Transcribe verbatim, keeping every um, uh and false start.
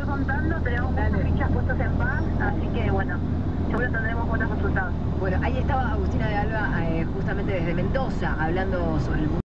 contando, tenemos muchas fichas puestas en paz, así que bueno, seguro tendremos buenos resultados. Bueno, ahí estaba Agustina de Alba, eh, justamente desde Mendoza, hablando sobre el